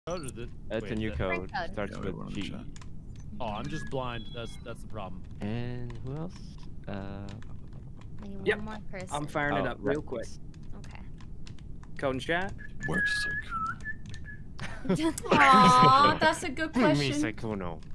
code or the? It's a new code. code. Starts Yeah, we with want G. to chat. Oh, I'm just blind. That's the problem. And who else? Maybe Yep. one more person. I'm firing it Oh, up real right. quick. Okay. Code and chat. Where's Sykkuno? Aw, that's a good Me, question. Sykkuno.